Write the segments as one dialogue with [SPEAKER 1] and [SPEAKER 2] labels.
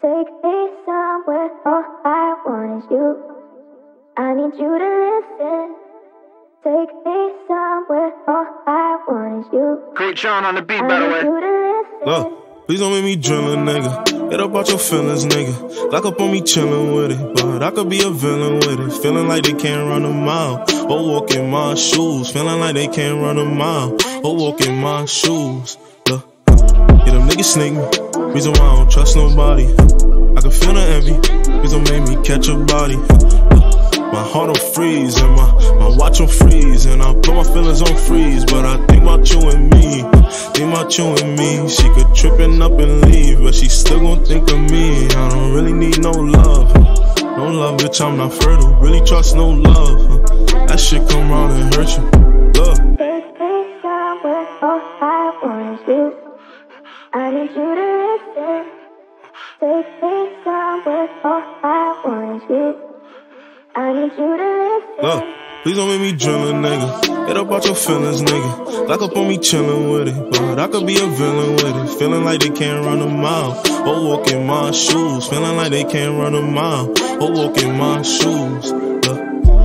[SPEAKER 1] Take me somewhere, all I want is you. I need you to listen. Take me somewhere, all I want is you.
[SPEAKER 2] Great John on the beat, by the way.
[SPEAKER 3] Look, please don't make me drill a nigga. Get up out your feelings, nigga. Glock up on me chillin' with it, but I could be a villain with it. Feeling like they can't run a mile or walk in my shoes. Feeling like they can't run a mile or walk in my shoes. Look, yeah, them niggas sneak me. Reason why I don't trust nobody. I can feel the envy. Please don't make me catch a body. My heart will freeze and my watch will freeze, and I put my feelings on freeze. But I think about you and me, think about you and me. She could trippin' up and leave, but she still gon' think of me. I don't really need no love, no love, bitch, I'm not fertile. Really trust no love, that shit come round and hurt you. Look.
[SPEAKER 1] Take me somewhere, all I want is you. I need you to listen. Take me somewhere, all I want is you. I need you to listen.
[SPEAKER 3] Look, please don't make me drill a nigga. Get up out your feelings, nigga. Glock up on me chillin' with it, but I could be a villain with it. Feeling like they can't run a mile or walk in my shoes. Feeling like they can't run a mile or walk in my shoes. Look.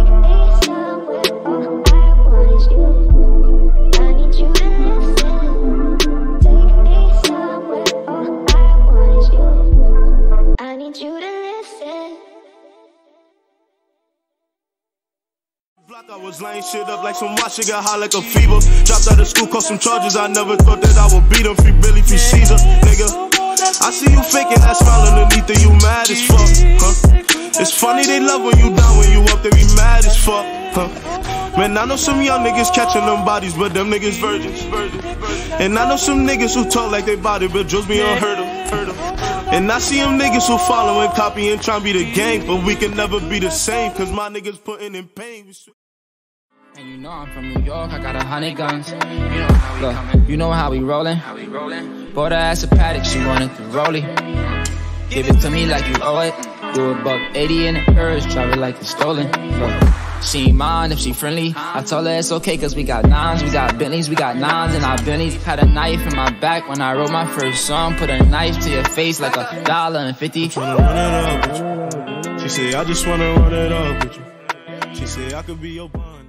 [SPEAKER 4] I was laying shit up like some watch, shit got high like a fever. Dropped out of school, caught some charges, I never thought that I would beat them. Free Billy, free Caesar, nigga. I see you faking that smile underneath it, you mad as fuck, huh? It's funny they love when you down, when you up, they be mad as fuck, huh? Man, I know some young niggas catching them bodies, but them niggas virgins. And I know some niggas who talk like they body, but just be unheard of. And I see them niggas who follow and copy and try to be the gang, but we can never be the same, cause my niggas putting in pain.
[SPEAKER 5] And you know I'm from New York, I got 100 guns. Look, you know how we rollin'. Bought her ass a paddock, she wanted to roll it. Give it to me like you owe it. Do $180 in the purse, drive it like it's stolen. Look, she ain't mind if she friendly. I told her it's okay cause we got nines, we got Bentleys, we got nines in our Bentleys. Had a knife in my back when I wrote my first song. Put a knife to your face like $1.50.
[SPEAKER 3] Tryna run it up with you. She say I just wanna run it up with you. She say I could be your bond.